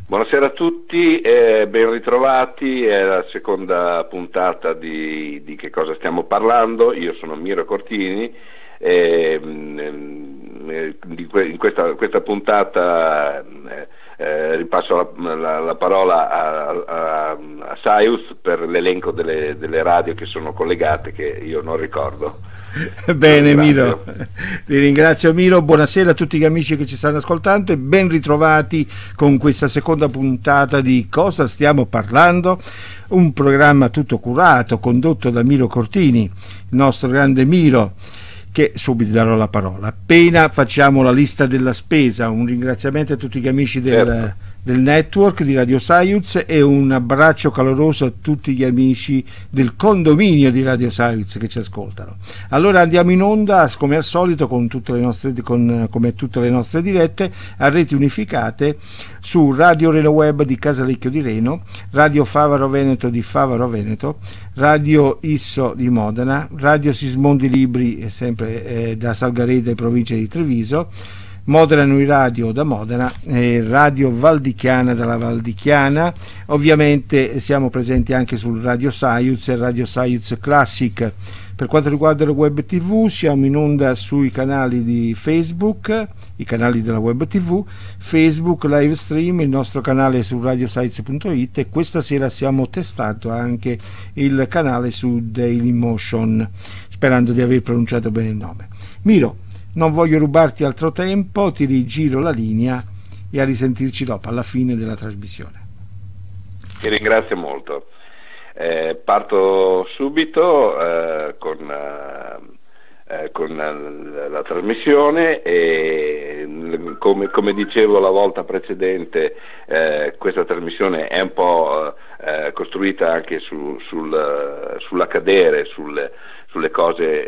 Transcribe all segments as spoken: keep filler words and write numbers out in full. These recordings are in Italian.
Buonasera a tutti, eh, ben ritrovati, è la seconda puntata di, di Che cosa stiamo parlando. Io sono Miro Cortini e eh, in questa, questa puntata eh, eh, ripasso la, la, la parola a, a, a Saius per l'elenco delle, delle radio che sono collegate, che io non ricordo. Bene Milo, ti ringrazio Milo, buonasera a tutti gli amici che ci stanno ascoltando e ben ritrovati con questa seconda puntata di Cosa stiamo parlando, un programma tutto curato, condotto da Milo Cortini, il nostro grande Milo, che subito darò la parola. Appena facciamo la lista della spesa, un ringraziamento a tutti gli amici del, certo. del network di Radio Saiuz e un abbraccio caloroso a tutti gli amici del condominio di Radio Saiuz che ci ascoltano. Allora andiamo in onda come al solito con tutte le nostre, con, come tutte le nostre dirette a reti unificate su Radio Reno Web di Casalecchio di Reno, Radio Favaro Veneto di Favaro Veneto, Radio Isso di Modena, Radio Sismondi Libri sempre eh, da Salgareda e provincia di Treviso, Modena Nui Radio da Modena, eh, Radio Valdichiana dalla Valdichiana. Ovviamente siamo presenti anche sul Radio Saiuz e Radio Saiuz Classic. Per quanto riguarda la web tv siamo in onda sui canali di Facebook, i canali della web tv, Facebook live stream, il nostro canale su radiosaiuz punto it e questa sera stiamo testando anche il canale su Dailymotion, sperando di aver pronunciato bene il nome. Miro, non voglio rubarti altro tempo, ti rigiro la linea e a risentirci dopo, alla fine della trasmissione. Ti ringrazio molto. Eh, parto subito eh, con, eh, con la, la trasmissione e come, come dicevo la volta precedente, eh, questa trasmissione è un po' eh, costruita anche su, sul, sull'accadere, sul sulle cose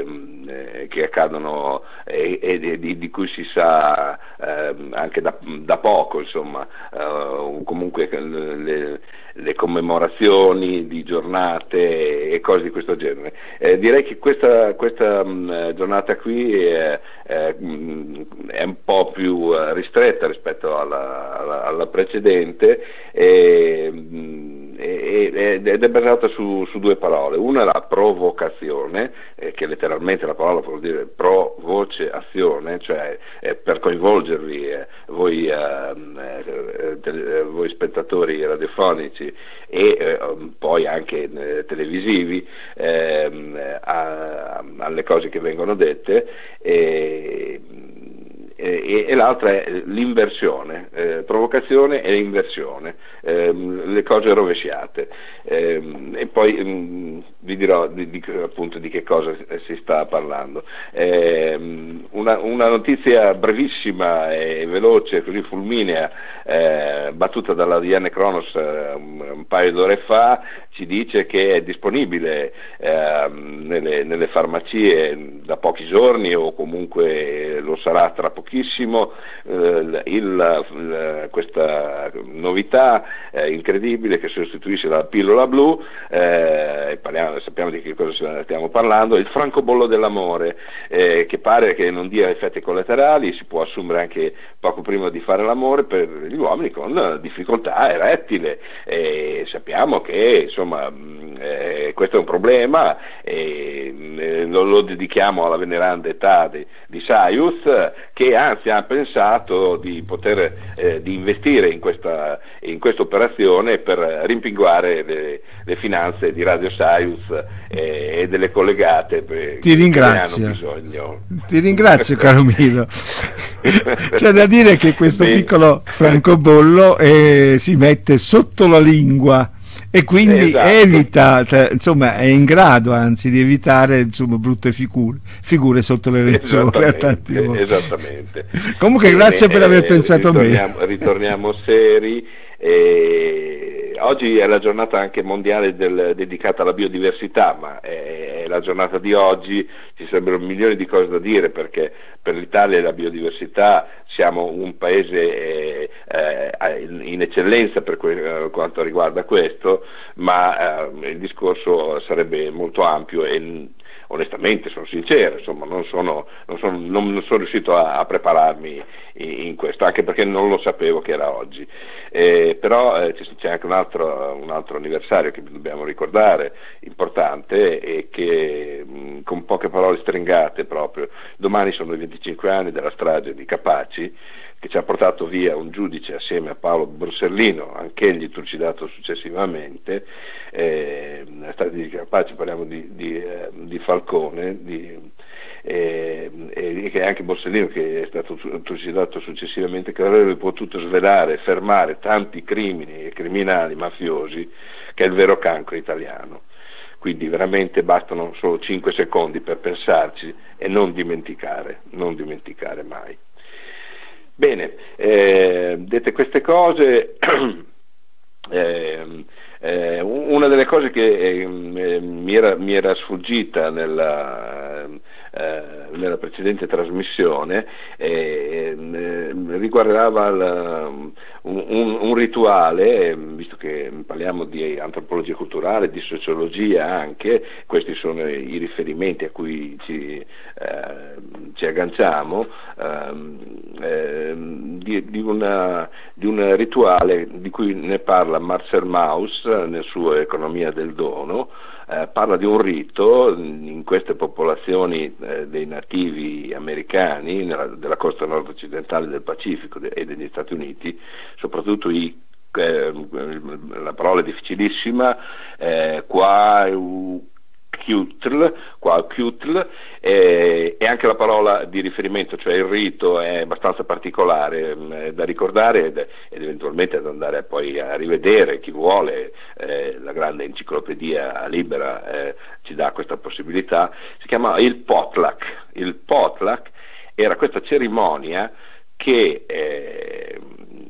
eh, che accadono e, e di, di cui si sa eh, anche da, da poco, insomma, eh, comunque le, le commemorazioni di giornate e cose di questo genere. Eh, direi che questa, questa mh, giornata qui è, è, è un po' più ristretta rispetto alla, alla, alla precedente e, mh, ed è basata su, su due parole. Una è la provocazione, eh, che letteralmente la parola vuol dire pro voce azione, cioè eh, per coinvolgervi eh, voi, eh, eh, voi spettatori radiofonici e eh, poi anche eh, televisivi eh, a, alle cose che vengono dette. E, E, e l'altra è l'inversione, eh, provocazione e inversione, ehm, le cose rovesciate. Ehm, e poi mh, vi dirò di, di, appunto di che cosa si sta parlando. Ehm, una, una notizia brevissima e veloce, così fulminea, eh, battuta dalla Diane Kronos eh, un, un paio d'ore fa, ci dice che è disponibile eh, nelle, nelle farmacie da pochi giorni o comunque lo sarà tra pochissimo eh, il, il, questa novità eh, incredibile che sostituisce la pillola blu, eh, parliamo, sappiamo di che cosa stiamo parlando, il francobollo dell'amore, eh, che pare che non dia effetti collaterali, si può assumere anche poco prima di fare l'amore per gli uomini con difficoltà erettile, e sappiamo che insomma eh, questo è un problema e eh, lo, lo dedichiamo alla veneranda età di, di Saiuz, che anzi ha pensato di poter eh, di investire in questa in questa operazione per rimpinguare le, le finanze di Radio Saiuz eh, e delle collegate. Per, ti ringrazio, che hanno bisogno. Ti ringrazio caro Milo. C'è da dire che questo Beh. piccolo francobollo eh, si mette sotto la lingua e quindi esatto. evita, insomma è in grado anzi di evitare insomma brutte figure, figure sotto le lezioni. Esattamente, esattamente. Comunque Bene, grazie per aver eh, pensato a me. Ritorniamo seri. Eh, oggi è la giornata anche mondiale del, dedicata alla biodiversità, ma è, è la giornata di oggi, ci sarebbero milioni di cose da dire, perché per l'Italia e la biodiversità siamo un paese eh, eh, in eccellenza per que- quanto riguarda questo, ma eh, il discorso sarebbe molto ampio e onestamente, sono sincero, insomma, non sono, non sono, non sono riuscito a, a prepararmi in, in questo, anche perché non lo sapevo che era oggi. Eh, però eh, c'è anche un altro, un altro anniversario che dobbiamo ricordare, importante, e che mh, con poche parole stringate proprio, domani sono i venticinque anni della strage di Capaci, che ci ha portato via un giudice assieme a Paolo Borsellino, anch'egli trucidato successivamente. Eh, nella strage di Capaci parliamo di, di, eh, di Falcone, di, eh, e che anche Borsellino, che è stato trucidato successivamente, che avrebbe potuto svelare, fermare tanti crimini e criminali mafiosi, che è il vero cancro italiano. Quindi veramente bastano solo cinque secondi per pensarci e non dimenticare, non dimenticare mai. Bene, eh, dette queste cose, eh, eh, una delle cose che eh, mi, era, mi era sfuggita nella, eh, nella precedente trasmissione eh, eh, riguardava la, un, un, un rituale, visto che parliamo di antropologia culturale, di sociologia anche, questi sono i riferimenti a cui ci, eh, ci agganciamo, eh, di, di, una, di un rituale di cui ne parla Marcel Mauss nel suo Economia del dono. Eh, parla di un rito in queste popolazioni eh, dei nativi americani nella, della costa nord-occidentale del Pacifico de, e degli Stati Uniti, soprattutto i, eh, la parola è difficilissima, eh, qua Qutl, qua Qutl, eh, e anche la parola di riferimento, cioè il rito, è abbastanza particolare, eh, da ricordare ed, ed eventualmente ad andare poi a rivedere, chi vuole, eh, la grande enciclopedia libera eh, ci dà questa possibilità. Si chiama il potluck. Il potluck era questa cerimonia che eh,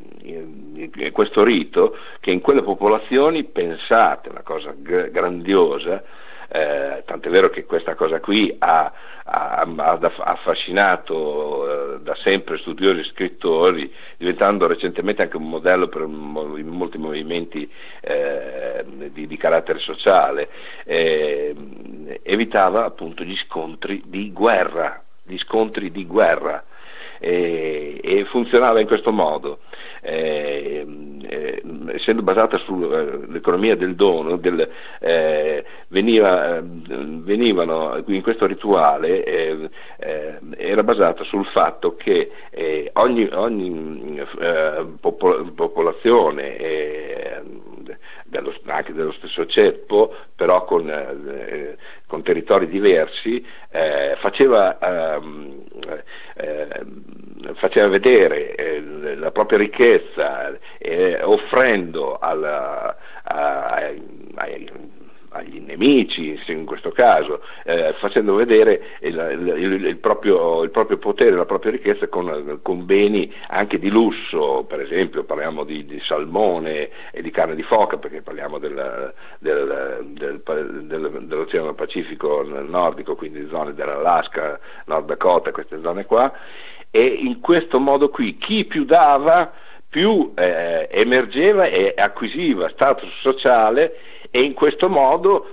questo rito che in quelle popolazioni, pensate, una cosa g- grandiosa, Eh, tant'è vero che questa cosa qui ha, ha, ha affascinato eh, da sempre studiosi e scrittori, diventando recentemente anche un modello per mo- molti movimenti eh, di, di carattere sociale. Eh, evitava appunto gli scontri di guerra, gli scontri di guerra. E, e funzionava in questo modo, eh, eh, essendo basata sull'economia del dono, del, eh, veniva, venivano in questo rituale, eh, eh, era basata sul fatto che eh, ogni, ogni eh, popol- popolazione eh, dello, anche dello stesso ceppo, però con, eh, con territori diversi, eh, faceva ehm, eh, faceva vedere eh, la propria ricchezza, eh, offrendo alla, a, ai, ai, agli nemici, in questo caso, eh, facendo vedere il, il, il, proprio, il proprio potere, la propria ricchezza con, con beni anche di lusso. Per esempio parliamo di, di salmone e di carne di foca, perché parliamo del, del, del, del, dell'Oceano Pacifico nordico, quindi zone dell'Alaska, Nord Dakota, queste zone qua. E in questo modo qui chi più dava più eh, emergeva e acquisiva status sociale, e in questo modo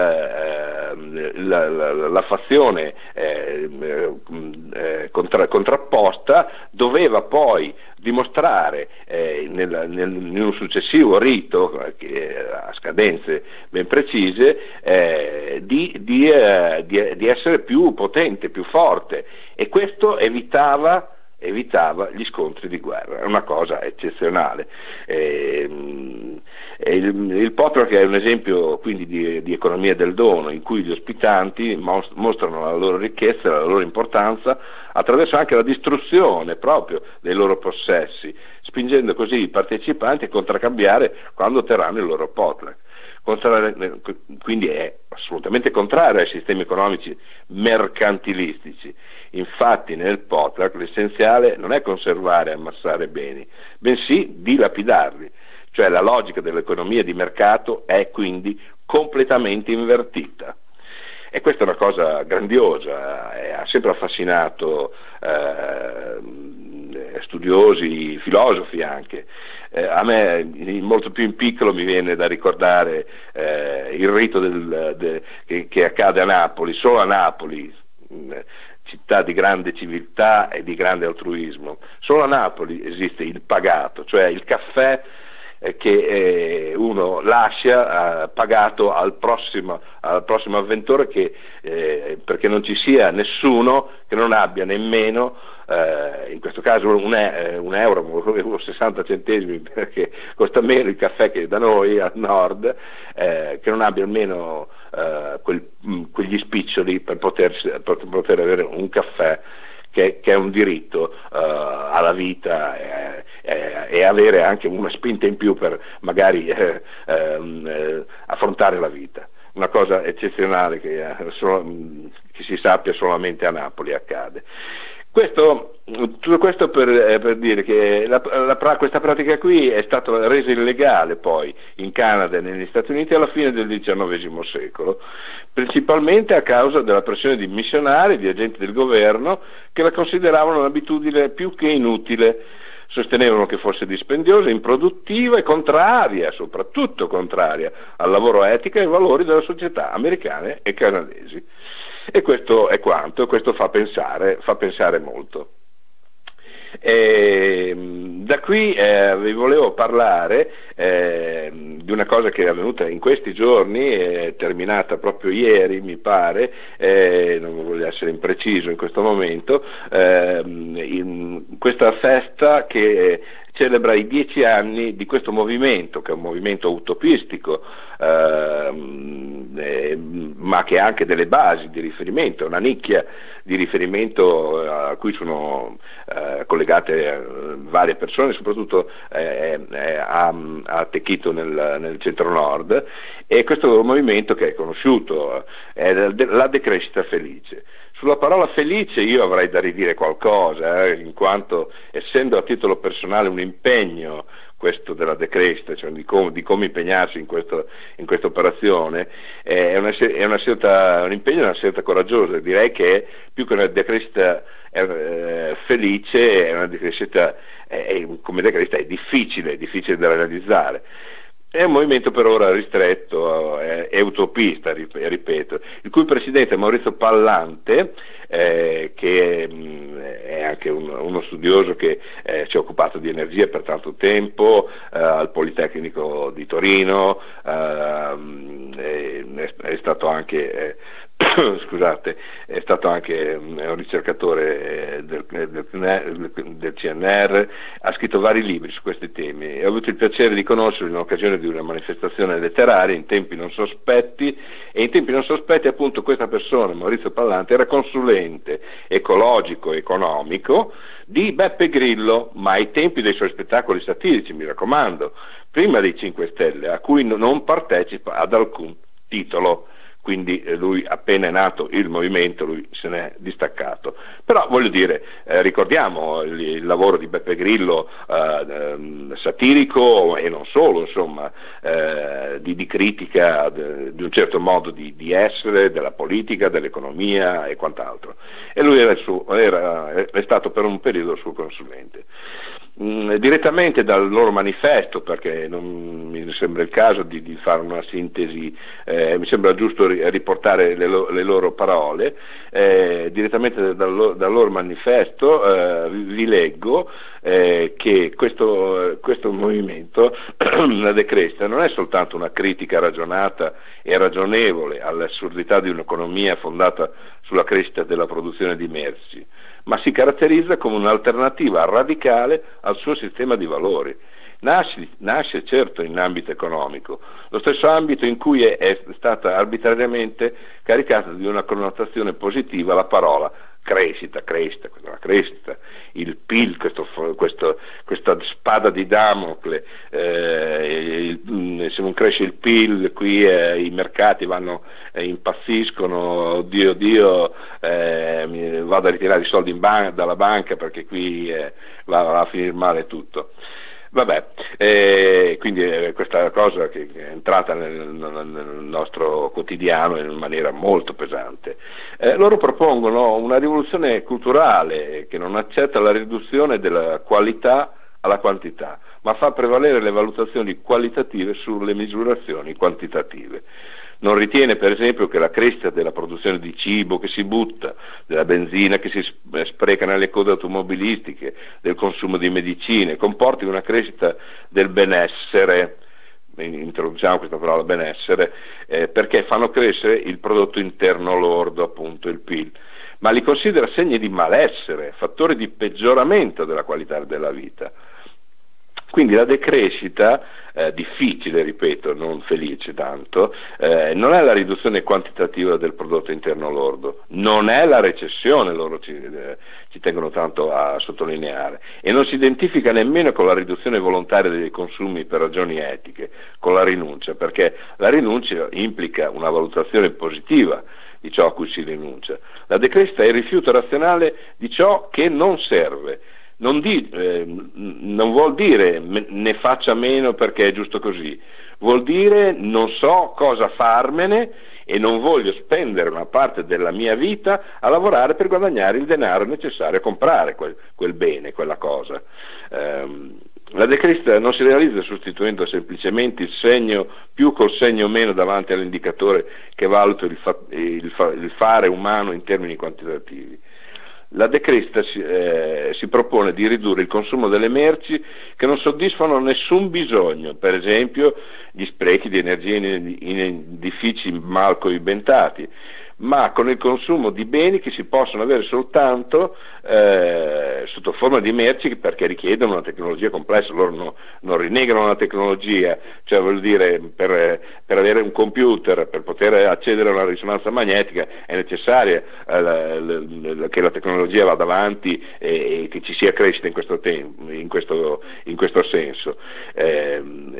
eh, la, la, la fazione eh, eh, contra, contrapposta doveva poi dimostrare eh, nel, nel, in un successivo rito, che a scadenze ben precise, eh, di, di, eh, di, di essere più potente, più forte, e questo evitava evitava gli scontri di guerra. È una cosa eccezionale. Eh, il, il potluck è un esempio quindi di, di economia del dono, in cui gli ospitanti mostrano la loro ricchezza e la loro importanza attraverso anche la distruzione proprio dei loro possessi, spingendo così i partecipanti a contraccambiare quando otterranno il loro potluck. Quindi è assolutamente contrario ai sistemi economici mercantilistici. Infatti nel potluck l'essenziale non è conservare e ammassare beni, bensì dilapidarli, cioè la logica dell'economia di mercato è quindi completamente invertita. E questa è una cosa grandiosa, eh, ha sempre affascinato eh, studiosi, filosofi anche. Eh, a me molto più in piccolo mi viene da ricordare eh, il rito del, de, che, che accade a Napoli, solo a Napoli, città di grande civiltà e di grande altruismo. Solo a Napoli esiste il pagato, cioè il caffè eh, che eh, uno lascia eh, pagato al prossimo, al prossimo avventore, che, eh, perché non ci sia nessuno che non abbia nemmeno Uh, in questo caso un, e- un euro o sessanta centesimi, perché costa meno il caffè che da noi al nord, eh, che non abbia almeno uh, quel, mh, quegli spiccioli per poter, per poter avere un caffè che, che è un diritto uh, alla vita, e, e, e avere anche una spinta in più per magari eh, eh, affrontare la vita. Una cosa eccezionale che, eh, solo, che si sappia solamente a Napoli accade. Questo, tutto questo per, eh, per dire che la, la, questa pratica qui è stata resa illegale poi in Canada e negli Stati Uniti alla fine del diciannovesimo secolo, principalmente a causa della pressione di missionari, di agenti del governo, che la consideravano un'abitudine più che inutile. Sostenevano che fosse dispendiosa, improduttiva e contraria, soprattutto contraria al lavoro etico e ai valori delle società americane e canadesi. E questo è quanto, questo fa pensare, fa pensare molto. E, da qui eh, vi volevo parlare eh, di una cosa che è avvenuta in questi giorni, è terminata proprio ieri mi pare, eh, non voglio essere impreciso in questo momento, eh, in questa festa che celebra i dieci anni di questo movimento, che è un movimento utopistico, ehm, eh, ma che ha anche delle basi di riferimento, una nicchia di riferimento a cui sono eh, collegate eh, varie persone, soprattutto eh, eh, ha, ha attecchito nel, nel centro-nord, e questo movimento che è conosciuto è la decrescita felice. Sulla parola felice io avrei da ridire qualcosa, eh, in quanto, essendo a titolo personale un impegno questo della decrescita, cioè di, com- di come impegnarsi in, questo, in questa operazione, eh, è, una, è una scelta, un impegno e una scelta coraggiosa. Direi che più che una decrescita eh, felice, è una decrescita, è, come decrescita è difficile, è difficile da realizzare. È un movimento per ora ristretto, è, è utopista, ripeto, il cui presidente è Maurizio Pallante, eh, che mh, è anche un, uno studioso che eh, si è occupato di energia per tanto tempo eh, al Politecnico di Torino, eh, è, è stato anche eh, scusate, è stato anche un ricercatore del, del, del C N R, ha scritto vari libri su questi temi e ho avuto il piacere di conoscerlo in occasione di una manifestazione letteraria in tempi non sospetti, e in tempi non sospetti appunto questa persona, Maurizio Pallante, era consulente ecologico e economico di Beppe Grillo, ma ai tempi dei suoi spettacoli satirici, mi raccomando, prima dei cinque Stelle, a cui non partecipa ad alcun titolo. Quindi eh, lui, appena è nato il movimento, lui se n'è distaccato. Però voglio dire, eh, ricordiamo il, il lavoro di Beppe Grillo, eh, ehm, satirico e non solo, insomma, eh, di, di critica de, di un certo modo di, di essere, della politica, dell'economia e quant'altro. E lui era il suo, era, è stato per un periodo suo consulente. Mm, direttamente dal loro manifesto, perché non mi sembra il caso di, di fare una sintesi, eh, mi sembra giusto ri- riportare le, lo- le loro parole, eh, direttamente dal, dal loro manifesto eh, vi, vi leggo eh, che questo, questo movimento, la decrescita, non è soltanto una critica ragionata e ragionevole all'assurdità di un'economia fondata sulla crescita della produzione di merci, ma si caratterizza come un'alternativa radicale al suo sistema di valori. Nasce, nasce certo in ambito economico, lo stesso ambito in cui è, è stata arbitrariamente caricata di una connotazione positiva la parola crescita, crescita, la crescita, il P I L, questo, questo, questa spada di Damocle, eh, il, se non cresce il P I L qui eh, i mercati vanno, eh, impazziscono, oddio, oddio, eh, mi vado a ritirare i soldi in ban- dalla banca perché qui eh, va, va a finire male tutto. Vabbè, eh, quindi eh, questa cosa che è entrata nel, nel nostro quotidiano in maniera molto pesante. Eh, loro propongono una rivoluzione culturale che non accetta la riduzione della qualità alla quantità, ma fa prevalere le valutazioni qualitative sulle misurazioni quantitative. Non ritiene per esempio che la crescita della produzione di cibo che si butta, della benzina che si spreca nelle code automobilistiche, del consumo di medicine, comporti una crescita del benessere, introduciamo questa parola benessere, eh, perché fanno crescere il prodotto interno lordo, appunto il P I L, ma li considera segni di malessere, fattori di peggioramento della qualità della vita. Quindi la decrescita, eh, difficile, ripeto, non felice tanto, eh, non è la riduzione quantitativa del prodotto interno lordo, non è la recessione, loro ci, eh, ci tengono tanto a sottolineare, e non si identifica nemmeno con la riduzione volontaria dei consumi per ragioni etiche, con la rinuncia, perché la rinuncia implica una valutazione positiva di ciò a cui si rinuncia. La decrescita è il rifiuto razionale di ciò che non serve. Non, di, eh, non vuol dire ne faccia meno perché è giusto così, vuol dire non so cosa farmene e non voglio spendere una parte della mia vita a lavorare per guadagnare il denaro necessario a comprare quel, quel bene, quella cosa. Um, la decrescita non si realizza sostituendo semplicemente il segno più col segno meno davanti all'indicatore che valuta il, fa, il, fa, il fare umano in termini quantitativi. La decrescita si, eh, si propone di ridurre il consumo delle merci che non soddisfano nessun bisogno, per esempio gli sprechi di energia in, in edifici mal coibentati, ma con il consumo di beni che si possono avere soltanto eh, sotto forma di merci, perché richiedono una tecnologia complessa. Loro no, non rinnegano la tecnologia, cioè vuol dire per, per avere un computer, per poter accedere a una risonanza magnetica è necessaria eh, la, la, che la tecnologia vada avanti e, e che ci sia crescita in questo, tempo, in questo, in questo senso. Eh,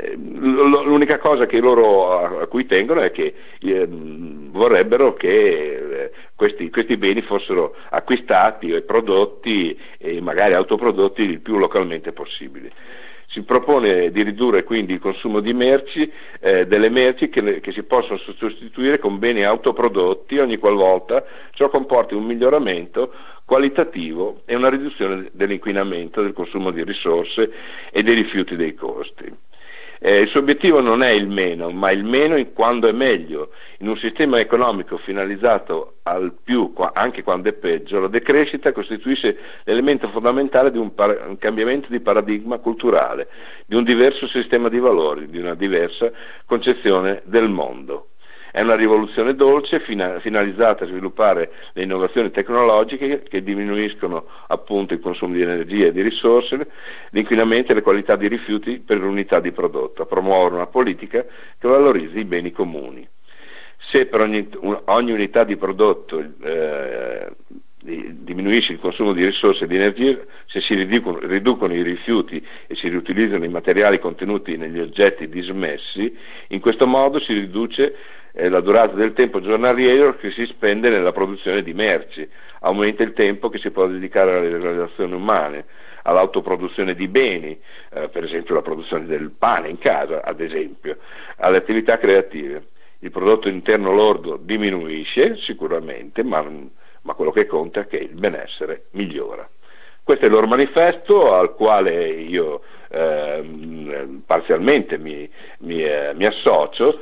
l'unica cosa che loro a, a cui tengono è che eh, vorrebbero che eh, questi, questi beni fossero acquistati e prodotti e magari autoprodotti il più localmente possibile. Si propone di ridurre quindi il consumo di merci, eh, delle merci che, che si possono sostituire con beni autoprodotti ogni qualvolta ciò comporti un miglioramento qualitativo e una riduzione dell'inquinamento, del consumo di risorse e dei rifiuti dei costi. Eh, il suo obiettivo non è il meno, ma il meno in quando è meglio. In un sistema economico finalizzato al più, anche quando è peggio, la decrescita costituisce l'elemento fondamentale di un, par- un cambiamento di paradigma culturale, di un diverso sistema di valori, di una diversa concezione del mondo. È una rivoluzione dolce fina- finalizzata a sviluppare le innovazioni tecnologiche che diminuiscono appunto il consumo di energia e di risorse, l'inquinamento e le qualità di rifiuti per l'unità di prodotto, a promuovere una politica che valorizzi i beni comuni. Se per ogni, un, ogni unità di prodotto eh, diminuisce il consumo di risorse e di energia, se si riducono, riducono i rifiuti e si riutilizzano i materiali contenuti negli oggetti dismessi, in questo modo si riduce eh, la durata del tempo giornaliero che si spende nella produzione di merci, aumenta il tempo che si può dedicare alle realizzazioni umane, all'autoproduzione di beni, eh, per esempio la produzione del pane in casa, ad esempio, alle attività creative. Il prodotto interno lordo diminuisce sicuramente, ma, ma quello che conta è che il benessere migliora. Questo è il loro manifesto, al quale io eh, parzialmente mi, mi, eh, mi associo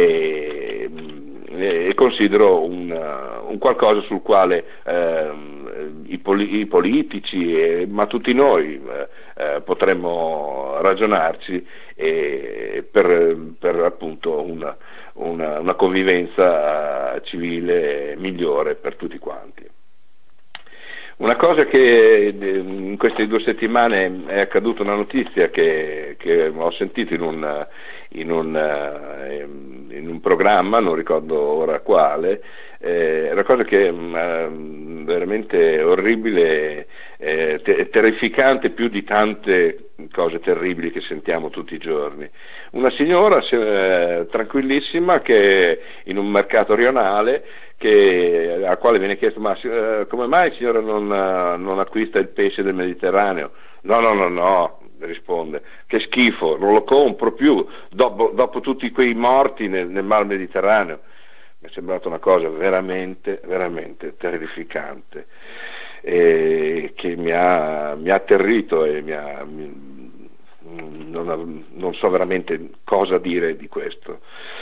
e, e considero un, un qualcosa sul quale eh, i, poli, i politici, eh, ma tutti noi eh, potremmo ragionarci eh, per, per appunto una, una, una convivenza civile migliore per tutti quanti. Una cosa che in queste due settimane è accaduta, una notizia che, che ho sentito in un, in, un, in un programma, non ricordo ora quale, eh, è una cosa che è veramente orribile, eh, te- terrificante più di tante cose terribili che sentiamo tutti i giorni. Una signora eh, tranquillissima che in un mercato rionale che, al quale viene chiesto ma eh, come mai signora non, non acquista il pesce del Mediterraneo? No, no, no, no, risponde, che schifo, non lo compro più, dopo, dopo tutti quei morti nel, nel Mar Mediterraneo. Mi è sembrata una cosa veramente, veramente terrificante, e che mi ha, mi ha atterrito e mi ha, mi, non, non so veramente cosa dire di questo.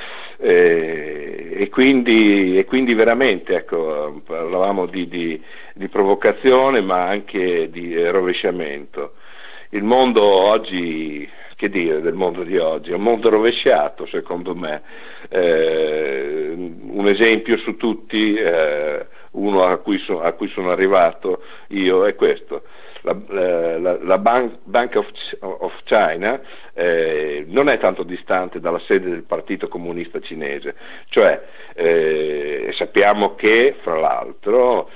E, e, quindi, e quindi veramente, ecco, parlavamo di, di, di provocazione, ma anche di rovesciamento. Il mondo oggi, che dire del mondo di oggi? È un mondo rovesciato, secondo me. Eh, un esempio su tutti, eh, uno a cui, so, a cui sono arrivato io, è questo. La, la, la Bank, Bank of, of China eh, non è tanto distante dalla sede del Partito Comunista Cinese, cioè eh, sappiamo che, fra l'altro,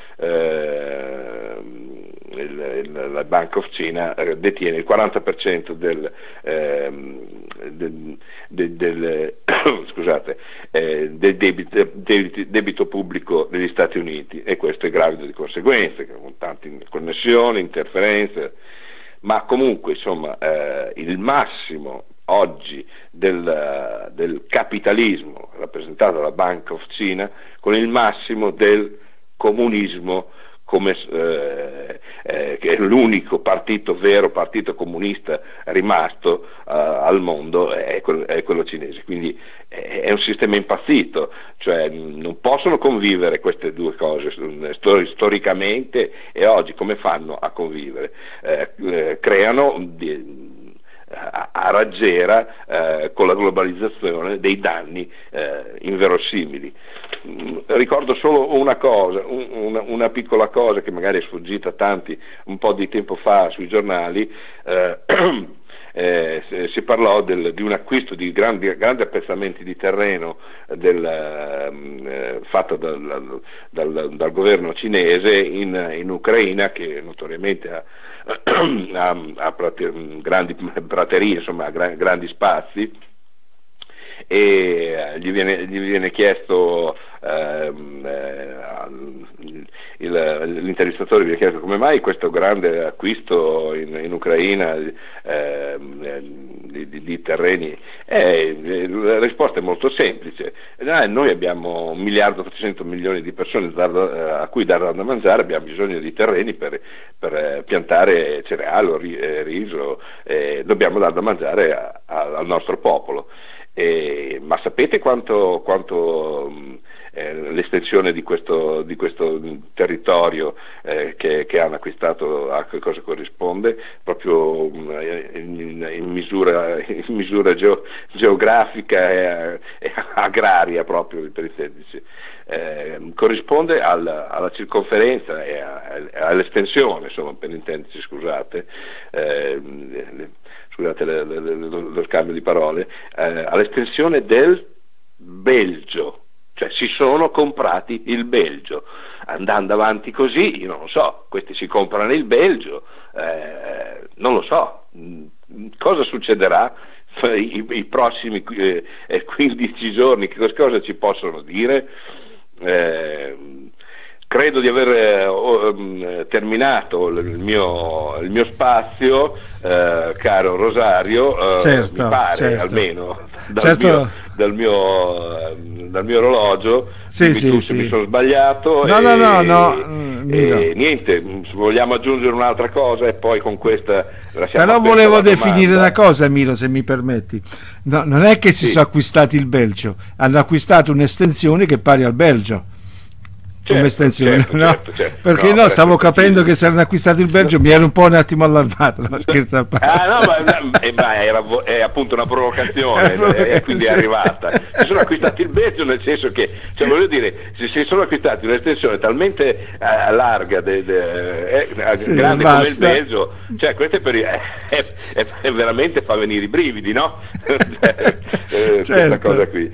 eh, il, il, la Bank of China detiene il quaranta per cento del, eh, del, del, del, scusate, eh, del debito, debito, debito pubblico degli Stati Uniti, e questo è gravido di conseguenze, con tante connessioni, interferenze, ma comunque, insomma, eh, il massimo oggi del, del capitalismo rappresentato dalla Bank of China con il massimo del comunismo, come eh, eh, che è l'unico partito, vero partito comunista rimasto uh, al mondo, è quello, è quello cinese. Quindi è, è un sistema impazzito, cioè non possono convivere queste due cose stor- storicamente, e oggi come fanno a convivere? Eh, eh, creano di, a, a raggiera eh, con la globalizzazione dei danni eh, inverosimili. Ricordo solo una cosa, un, una, una piccola cosa che magari è sfuggita a tanti un po' di tempo fa sui giornali. eh, eh, si parlò del, di un acquisto di grandi, grandi appezzamenti di terreno del, eh, fatto dal, dal, dal governo cinese in, in Ucraina, che notoriamente ha, ha, ha prate, grandi praterie, insomma, gra, grandi spazi, e gli viene, gli viene chiesto, ehm, eh, il, l'intervistatore viene chiesto come mai questo grande acquisto in, in Ucraina ehm, di, di, di terreni, e la risposta è molto semplice: eh, noi abbiamo un miliardo e ottocento milioni di persone da, a cui dare da mangiare, abbiamo bisogno di terreni per, per piantare cereali, riso, eh, dobbiamo dare da mangiare a, a, al nostro popolo. Eh, ma sapete quanto, quanto eh, l'estensione di questo, di questo territorio eh, che, che hanno acquistato, a che cosa corrisponde? Proprio in, in misura, in misura geo, geografica e, e agraria, proprio per i semplici. Eh, corrisponde al, alla circonferenza e a, all'estensione, insomma, per intenderci, scusate, eh, scusate le, le, le, lo scambio di parole, eh, all'estensione del Belgio, cioè si sono comprati il Belgio. Andando avanti così, io non lo so, questi si comprano il Belgio, eh, non lo so, cosa succederà i, i prossimi eh, quindici giorni, che cosa ci possono dire? Eh, credo di aver eh, terminato il mio, il mio spazio, eh, caro Rosario, eh, certo, mi pare, certo. almeno dal, certo. mio, dal, mio, dal mio orologio. Sì, sì, tu, sì. mi sono sbagliato. No, e, no, no, no. E niente, vogliamo aggiungere un'altra cosa e poi con questa però volevo definire una cosa, Milo, se mi permetti. No, non è che si sì. sono acquistati il Belgio, hanno acquistato un'estensione che pari al Belgio. Come certo, estensione, certo, no? certo, certo. Perché no, no stavo capendo che si erano acquistati il Belgio, no. Mi ero un po' un attimo allarmato, no? Scherzo a parte. Ah no, ma, eh, ma era, è appunto una provocazione, e eh, quindi sì. È arrivata. Si sono acquistati il Belgio, nel senso che, cioè voglio dire, se si sono acquistati un'estensione talmente eh, larga, de, de, eh, sì, grande basta. Come il Belgio, cioè questo è, per, è, è, è veramente fa venire i brividi, no? eh, certo. Questa cosa qui.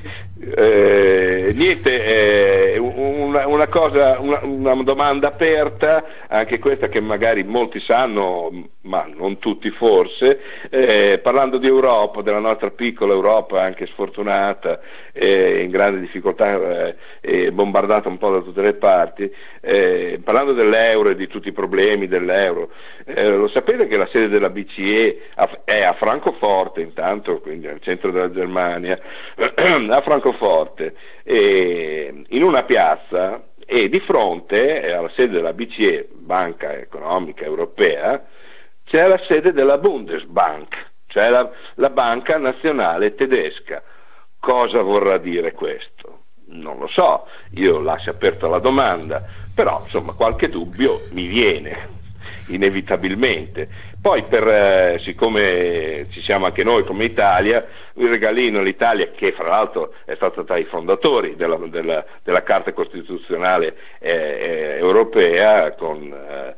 Eh, niente, eh, una, una cosa, una, una domanda aperta, anche questa che magari molti sanno, ma non tutti forse, eh, parlando di Europa, della nostra piccola Europa anche sfortunata, eh, in grande difficoltà, eh, bombardata un po' da tutte le parti, eh, parlando dell'euro e di tutti i problemi dell'euro, eh, lo sapete che la sede della B C E è a Francoforte, intanto, quindi al centro della Germania, a Francoforte, e in una piazza, e di fronte alla sede della B C E, Banca Economica Europea, c'è la sede della Bundesbank, cioè la, la banca nazionale tedesca. Cosa vorrà dire questo? Non lo so, io lascio aperta la domanda, però insomma qualche dubbio mi viene inevitabilmente. Poi per, eh, siccome ci siamo anche noi come Italia, il regalino all'Italia, che fra l'altro è stato tra i fondatori della, della, della Carta Costituzionale eh, eh, europea, con, eh,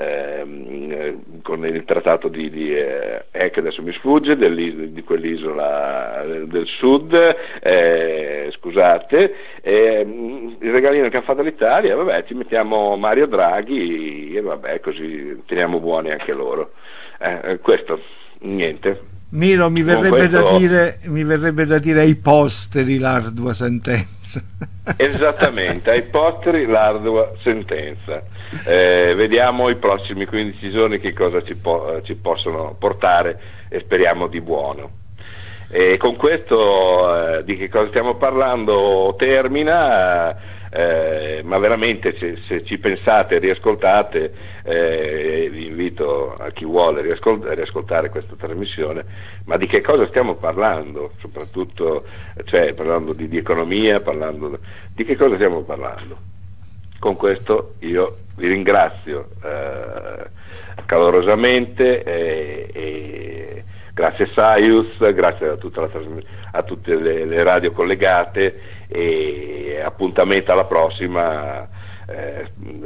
eh, con il trattato di, di eh, che adesso mi sfugge, di quell'isola del sud, eh, scusate, eh, il regalino che ha fatto l'Italia, vabbè, ci mettiamo Mario Draghi e vabbè, così teniamo buoni anche loro. Eh, questo, niente. Miro, mi verrebbe, questo... da dire, mi verrebbe da dire ai posteri l'ardua sentenza. Esattamente, ai posteri l'ardua sentenza. Eh, vediamo i prossimi quindici giorni che cosa ci, po- ci possono portare e speriamo di buono. E con questo eh, di che cosa stiamo parlando termina. Eh, ma veramente se, se ci pensate e riascoltate, eh, vi invito a chi vuole riascolt- riascoltare questa trasmissione, ma di che cosa stiamo parlando, soprattutto, cioè parlando di, di economia, parlando di che cosa stiamo parlando. Con questo io vi ringrazio eh, calorosamente e, e grazie Saius, grazie a, tutta la trasm- a tutte le, le radio collegate, e appuntamento alla prossima, eh,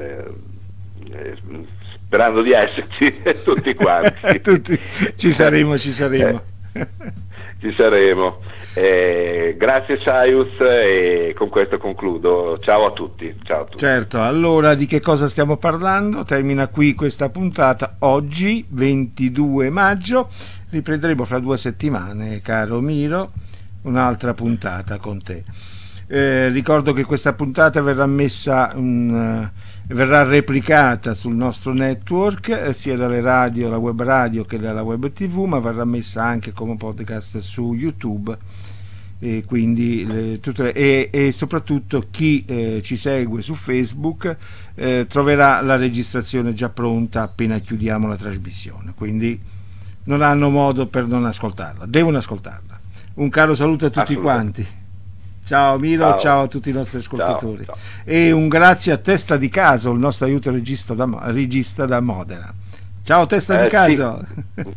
eh, sperando di esserci tutti quanti. Tutti, ci saremo, ci saremo. Eh, ci saremo. Eh, grazie Saius, e con questo concludo. Ciao a tutti. Ciao a tutti. Certo, allora di che cosa stiamo parlando? Termina qui questa puntata oggi, ventidue maggio. Riprenderemo fra due settimane, caro Miro, un'altra puntata con te. Eh, ricordo che questa puntata verrà messa um, verrà replicata sul nostro network, eh, sia dalle radio, la web radio che dalla web tv, ma verrà messa anche come podcast su YouTube, e quindi le, tutte le, e, e soprattutto chi eh, ci segue su Facebook eh, troverà la registrazione già pronta appena chiudiamo la trasmissione, quindi non hanno modo per non ascoltarla, devono ascoltarla. Un caro saluto a tutti quanti. Ciao Miro, ciao. Ciao a tutti i nostri ascoltatori. Ciao, ciao. E un grazie a Testa di Caso, il nostro aiuto regista da, regista da Modena. Ciao Testa eh, di Caso. Sì.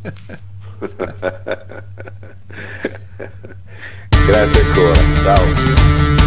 Grazie ancora, ciao.